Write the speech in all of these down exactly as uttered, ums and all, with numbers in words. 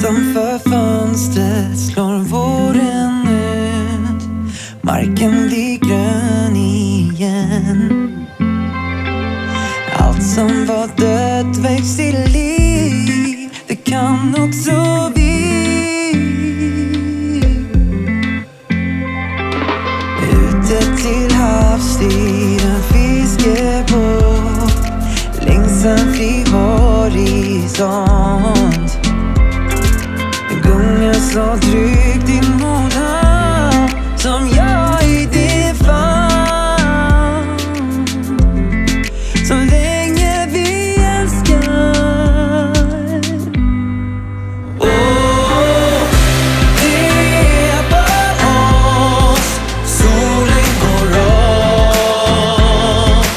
Utanför fönstret slår våren ut. Marken blir grön igen. Allt som var dött väcks till liv. Det kan också vi. Ute till havs vid en fiskebåt längs en fri horisont. Gungar så tryggt i månen som jag i din famn. Så länge vi älskar. Åh, det är bara oss. Solen går upp,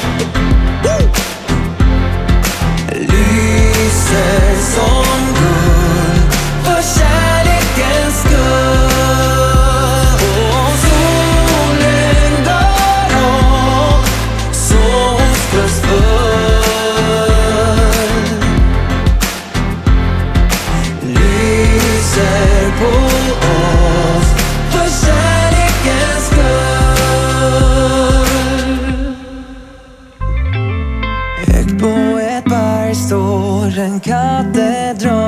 lyser som guld för kärlekens skull. Och solen går upp så oskuldsfull, lyser på oss för kärlekens skull. Högt på ett berg står en katedral.